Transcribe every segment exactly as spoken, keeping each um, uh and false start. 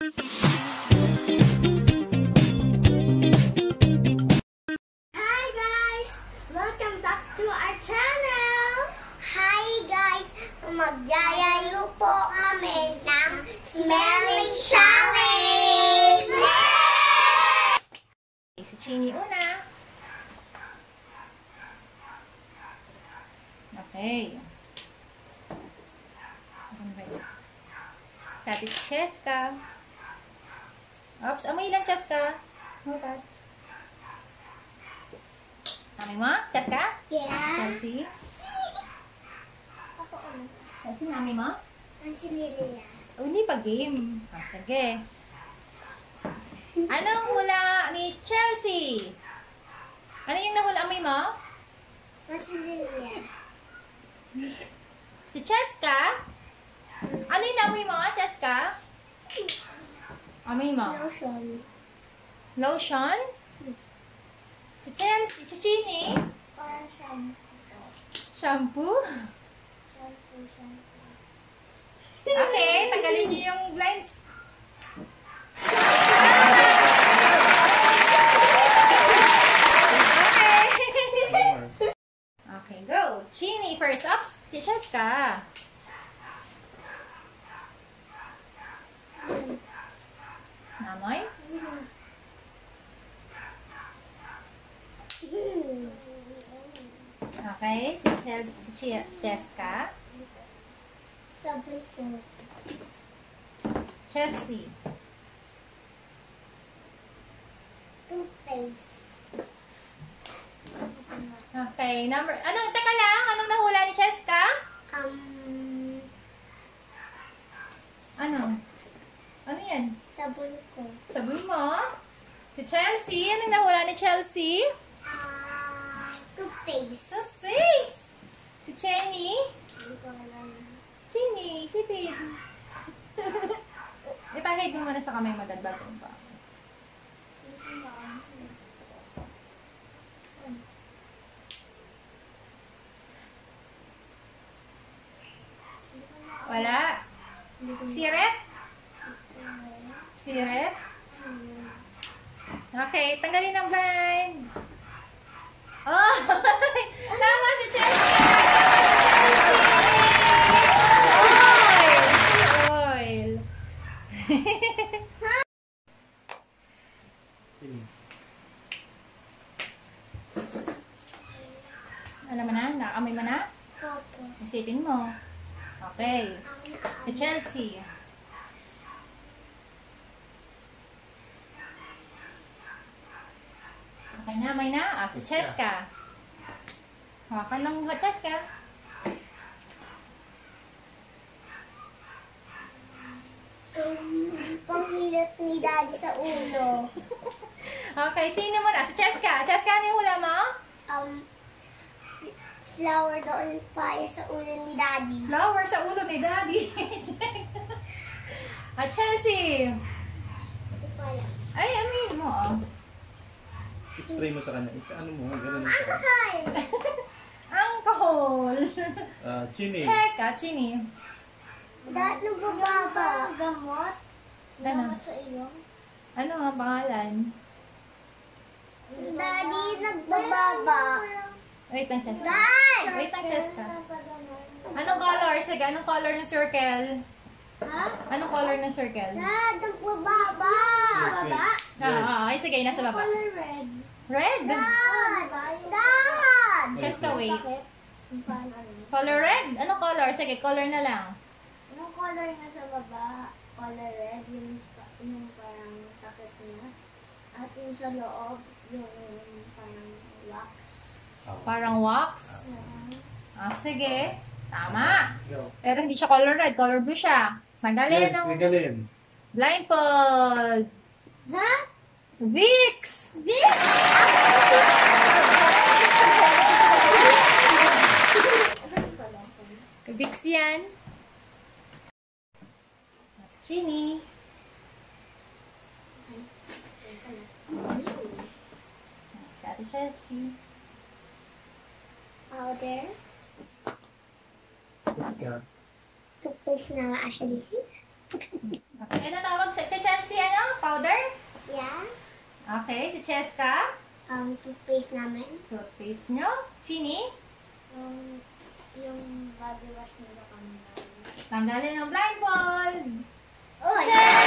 Hi guys! Welcome back to our channel! Hi guys! Magyayayo po kami ng smelling challenge! Si Chinee una. Okay. Sa ating Cheska. Oops, amoy lang Cheska. No touch. Amoy mo? Cheska? Yeah! Chelsea? Ako ano? Chelsea, amoy mo? Ang sinili yan. Oh, hindi pa game. Ah, sige. Anong hula ni Chelsea? Ano yung nahula amoy mo? Ang sinili yan. Si Cheska? Ano yung amoy mo, Cheska? Amoy mo? Lotion. Lotion? Si Chelsea, si Chinee? Parang shampoo. Shampoo? Shampoo, shampoo. Okay, tanggalin niyo yung blinds. Okay. Okay, go. Chinee, first up, si Cheska. Namoy? Okay, si Chelsea, si Cheska. Sabi ko. Chelsea. Toothpaste. Okay, number, ano, teka lang, anong nahula ni Cheska? Um, Ano? Ano yan? sabon ko. Sabon mo? Si Chelsea, anong nahula ni Chelsea? Ah, toothpaste. Toothpaste! Si Chinee? Hindi ko alam. Chinee, sipid. Ipahid mo muna sa kamay mo, dad, bago pa. Wala. Siret? Siret? Okay, tanggalin ang blinds. Oh! Tama si Cheska! Oil! Oil! Ano mo na? Nakaamoy mo na? Opo. Isipin mo. Okay. Si Chelsea. Okay na, may na. Ah, si Cheska. Hawakan lang yung Cheska. Um, panghilat ni Daddy sa ulo. Okay, sino mo na? Si Cheska. Cheska, ano yung hula mo? Um, flower doon fire sa ulo ni Daddy. Flower sa ulo ni Daddy. At Chelsea. Hindi ko alam. Ay, amin mo. Oh. Spray mo sa kanya. Isa ano mo, ganun mo sa kanya. Hi! Ang kahol. Ah, Chinee. Cheka, Chinee. Dad, nagbababa. Gamot? Ano? Gamot sa iyo? Ano ang pangalan? Daddy, nagbababa. Wait lang, Cheska. Dad! Wait lang, Cheska. Anong color? Sige, anong color ng circle? Ha? Anong color ng circle? Dad, nagbababa. Sa baba? Ah, ah, ay, sige, nasa baba. Color red. Red? Dad! Dad! Cheska, wait. Bakit? Paano? Color red? Anong color? Sige, color na lang. Anong color nga sa baba? Color red, yung, yung parang takip niya. At yung sa loob, yung parang wax. Parang wax? Uh, Ah, sige. Tama. Pero hindi siya color red, color blue siya. Tanggalin ang Regalin. blindfold. ha? Vicks! This? Vicks yan. Chinee. Sa Ate Chelsea. Powder. Cheska. Toothpaste na actually. Okay, ano tawag sa kay Chelsea? powder? Yeah. Okay, si Cheska. Um, toothpaste namin. Toothpaste nyo. Chinee. Yung, yung body wash nila kami. Tanggalin ang blindfold. Uy!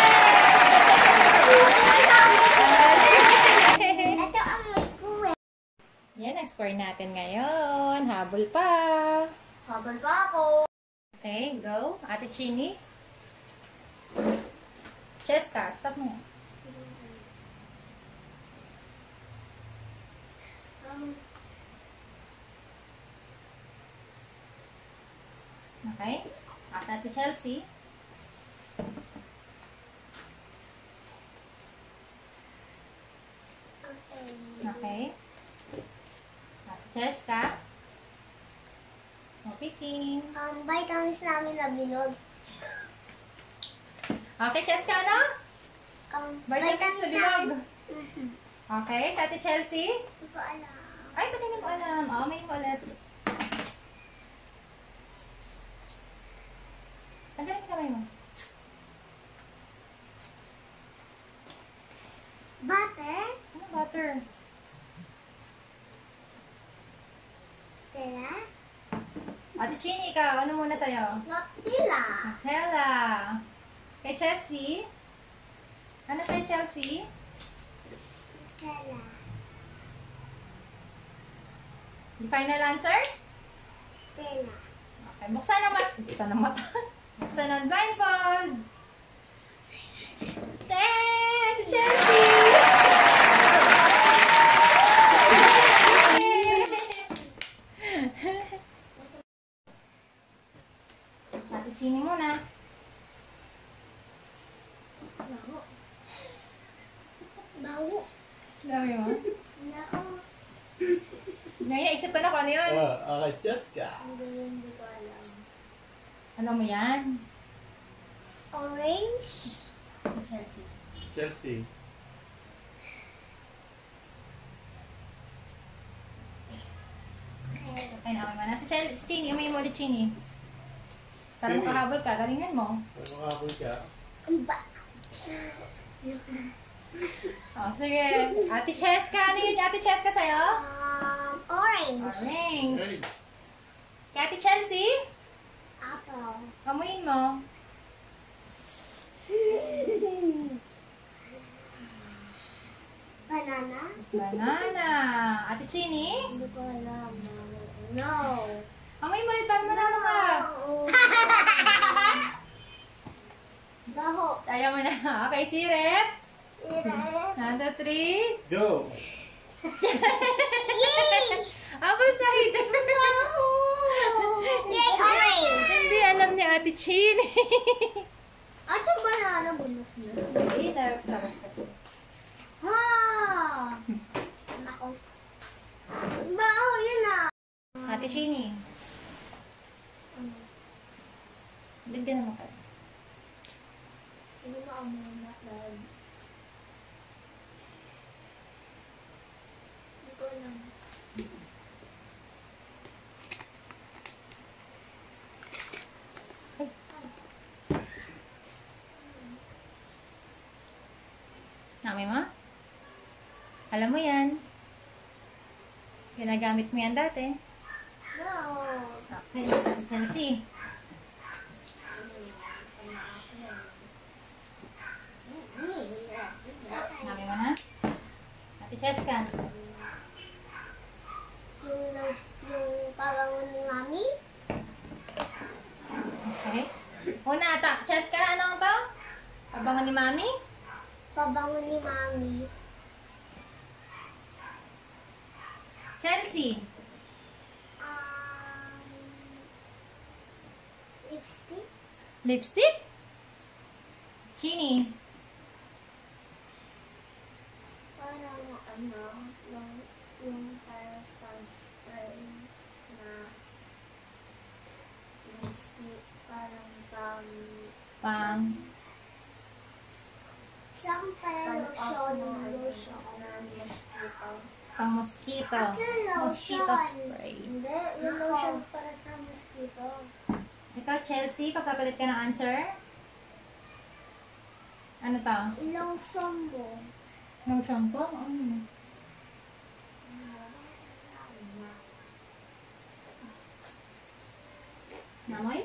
Ito ang may kuwi. Yan ang score natin ngayon. Habol pa. Habol pa ako. Okay, go. Ate Chinee. Cheska, stop mo. Um, Okay. Asa Ate Chelsea. okay. Okay. Asa Cheska. No picking. Um, vitamins namin na bilog. Okay, Cheska, ano? Um, Vitamins sa bilog. Mhm. Okay, sa Ate Chelsea. Hindi ko alam. Ay, pati na mo alam. Oo, may mo ulit. Tanggalin yung kamay mo. Butter. Ano butter? Tela. Ate Chinee, ikaw. Ano muna sa'yo? Nutella. Nutella. Kay Chelsea. Ano sa'yo, Chelsea? Tela. The final answer? Tela. Okay, buksan ang mata. Buksan ang mata. Buksan ang blindfold. Eh, si Chelsea! Ate Chinee muna. Baho. Baho. Dami mo. Nako. Naisip ko na kung ano yun. Oh, okay, Cheska. Hindi, hindi ko alam. Ano mo yan? Orange. Chelsea. Chelsea. Okay. Okay na, okay na. Si, Chel si Chinee, umay mo ulit Chinee. Para Chinee. makahabol ka, galingan mo. May makakapon ka. Ba. Oh, sige. Ate Cheska, ano yun? Ate Cheska sa'yo? Um, orange. Orange. Hey. Kay Ate Chelsea, Apple. amuyin mo. Banana. Banana. Ate Chinee, Hindi ko alam. No. amuyin mo ulit para manalo ka. Baho. Ayaw mo na. Okay, siret. Ire. One, two, three. Go! Apple cider. Baho. Yay, orange. Hindi alam ni Ate Chinee. At yung banana bonus niya. Hindi, tarap kasi. Ha! Nako. Baho, yun ah. Ate Chinee, bigyan naman ka. Hindi mo amoy na dahil. Hindi ko alam. Nami mo? Alam mo yan. Ginagamit mo yan dati. No. Okay, Chelsea. Nami mo na? Ate Cheska. Yung, yung parang ni Mami. Okay. Una, ta Cheska, ano to? Abangan ni Mami? Pabango ni Mami. Chelsea. Um, lipstick. Lipstick? Chinee. Parang ano, yung, yung parang spray na lipstick. Parang pang, Pang. isang parang Pang- lotion. Lotion na mosquito. Pang mosquito. Akin Mosquito lotion. spray. Hindi, yung lotion para sa mosquito. Ikaw, Chelsea, pagkapalit ka ng answer? Ano to? Long sombo. No shampoo? Ano yun? Namoy?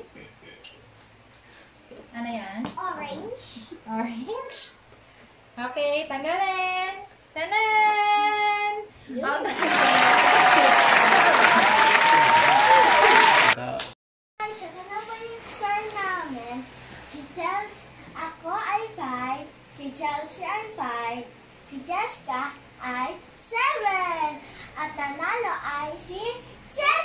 Ano yan? Orange. Orange? Okay, tanggalin! Tanan! Ang Guys, ito na po yung star namin. Si Chelsea, ako ay five. Si Chelsea ay five. Si Cheska ay seven. At nanalo ay si Cheska!